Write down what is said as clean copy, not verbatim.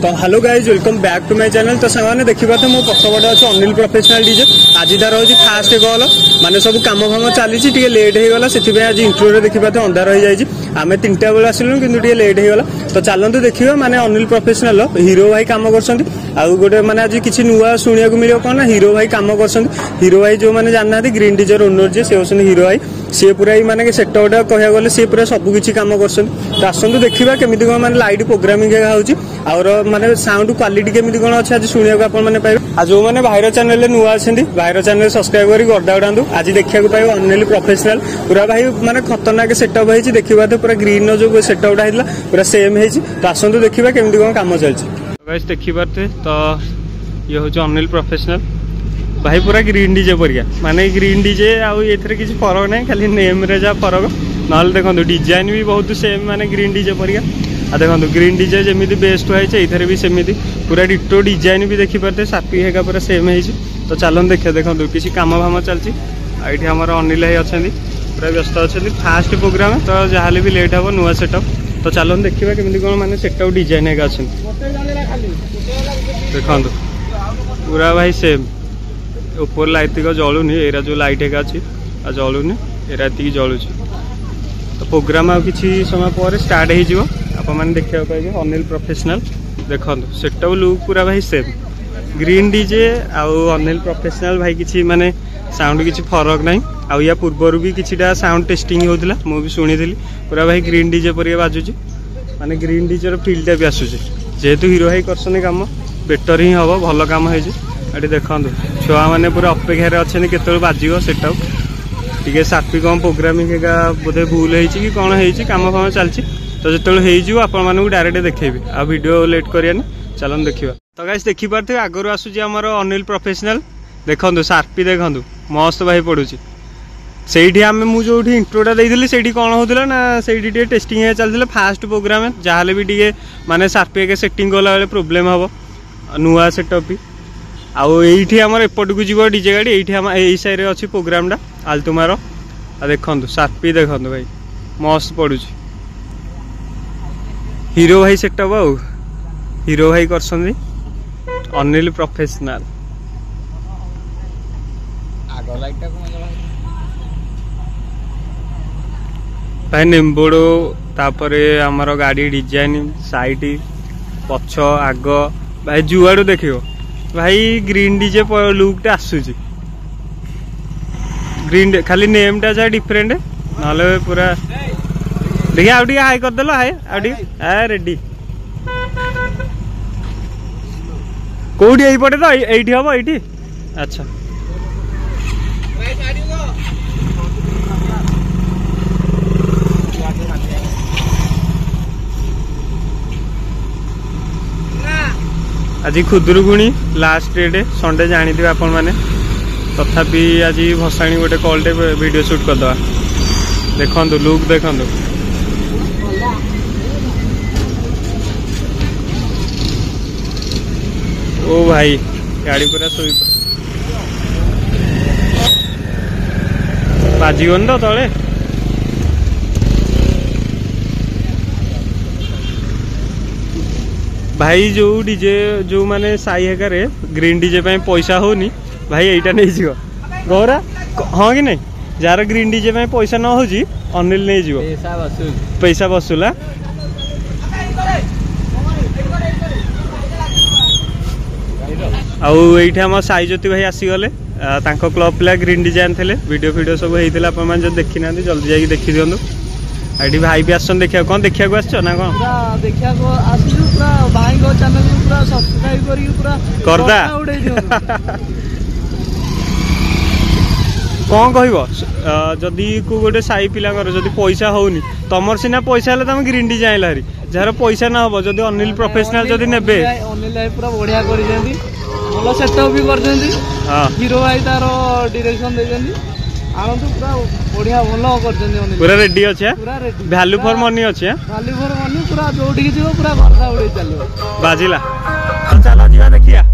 तो hello guys welcome back to my channel. तो सामान्य देखा तो मो पछपटे अच्छे अनिल प्रोफेशनल डीजे। आज तार हूँ फास्ट कल माने सब कम फाम चली लेट हो गला से आज इंट्रो देखा तो अंधार हो जाए। आम 3टा बेल आसलु कि लेट हो गला। तो चलते देखिए माने अनिल प्रोफेशनल हीरो भाई कम कर गोटे माने आज किसी नुआ शुणा मिले कौन ना हीरो भाई कम कर हीरो भाई जो मैंने जाना ग्रीन डीजर ओनर जी से होती हीरो भाई सी पूरा ही माने सेट गोटा कह गले सी पूरा सबकि कम कर। तो आसतु देखा केमी कौन मैंने लाइट प्रोग्रामिंग होर माने साउंड क्वालिटी केमी कौन अच्छे आज शुणा पाइबे। आज जो मैंने भाईर चैनल नुआ अच्छे भाईर चैनल सब्सक्राइब कर गड्डा उड़ातु। आज देखा पाइब अनिल प्रोफेशनल पूरा भाई माने खतरनाक सेटअप होती देखा तो पूरा ग्रीन जो सेटअपटा होता पूरा सेम होती। तो आसतु देखा केमी कौन कम चलती देखिपारे। तो ये हूँ अनिल प्रोफेशनल भाई पूरा ग्रीन डीजे परिया माने ग्रीन डीजे आउ ये किसी फरक ना खाली नेम रे जहाँ फरक ना देखो डिजाइन भी बहुत सेम माने ग्रीन डीजे परिया। आ देखो ग्रीन डीजे जमी बेस्ट हुई ये भी सेमती पूरा डिटो डिजाइन भी देखिपारे सापी है पूरा सेम है। तो चलन देखिए देखो किसी कम फाम चलती ये आम अनिल भाई अच्छा पूरा व्यस्त अच्छा फास्ट प्रोग्राम। तो जहाँ भी लेट हे नुआ सेटअप। तो चलन देखा केमी कौन मैंने सेटअप डिजाइन है अच्छा देखो पूरा भाई सेम ऊपर लाइट तक जलूनी एरा जो लाइट एक अच्छी जलूनी एरा ये जलूँ। तो प्रोग्राम आ किसी समय पर स्टार्ट हो मैंने देखा पाइबे अनिल प्रोफेशनल देखो सेटअप लुक पूरा भाई सेम ग्रीन डीजे आउ अनिल प्रोफेशनल भाई किसी माने साउंड किसी फरक ना। आ या पूर्वर भी किसीटा साउंड टेस्टिंग होता मुझे भी शुणी पूरा भाई ग्रीन डीजे पर बाजुची माने ग्रीन डीजे फिल्डटा भी आसूँ जेहेतु हीरो भाई कर कम बेटर ही हम भल कम हो। देखो छुआ मैंने पूरा अपेक्षार अच्छे केत बाजिव सेटअप टे सापी कम प्रोग्रामिंग बोधे भूल हो कि कौन हो कम फाम चलती। तो जो हो डायरेक्ट देखेबी आ वीडियो लेट करियानी चलन देखा। तो गाइस देखिपारे आगु आसूँ आमर अनिल प्रोफेशनल देखो सार्पी देखो मस्त भाई पड़ू से आम जो इंट्रोटा देती से कौन होता ना से टेस्टिंग चलता फास्ट प्रोग्राम जहाँ भी टे माने सार्पी के सेटिंग कला बेले प्रोब्लेम हम नुआ सेटअप भी आउ ये आमर एपट को जीव डीजे गाड़ी ये साइड अच्छी प्रोग्रामटा आलतुमार। देखो सार्पी देखो भाई मस्त पड़ू हीरो भाई सेटअप आउ हीरो भाई कर अनिल प्रोफेशनल भाई नेम्बोड़ो तापर आमर गाड़ी डिजाइन साइड पछ आग भाई जुआड़ू देखो भाई ग्रीन डीजे लुकटा आसूची ग्रीन खाली नेमटा जहाँ डिफरेंट ना पूरा देखिए आउ हाई करदेल हाई आउ रेडी कौटी यही पटे तो ये हम ये अच्छा आज खुदुरुकुणी लास्ट डेट संडे जानी थे आपण मैंने तथापि आज भसाणी गोटे कॉल टे वीडियो शूट करदे देखो लुक देखो ओ भाई गाड़ी पूरा सोई बाजीगन तो तले भाई जो डीजे जो माने साई हेकार ग्रीन डीजे पैसा होनी भाई यहीटा नहीं गौरा हाँ कि नहीं जार ग्रीन डीजे पैसा न हो अनिल नहीं पैसा वसूला। आउ ये आम साई ज्योति भाई आसीगले क्लब पिला ग्रीन डीजे आनी वीडियो सब होता आप देखी ना जल्दी जाकि देखी दिखाँ। ये भाई भी आसन देखा कौन देखा ना कौन भाई चैनल पूरा सब्सक्राइब करदा कौन कह जदि को गोटे साई पिला जदि पैसा होनी तमर सीना पैसा तुम ग्रीन डीजे आइला हरी जार पैसा ना हम जदि अनिल प्रोफेशनल जदि नेबे अनिल भाई पूरा बढ़िया भल सेटअप भी कर हीरो भाई तार डायरेक्शन देछंती आनंद पूरा बढ़िया भल कर पूरा रेडी अच्छे वैल्यू फॉर मनी अच्छे वैल्यू फॉर मनी पूरा जोड़ी जीव पूरा गर्दा उड़े चलो बाजिला चलो जीवा देखिया।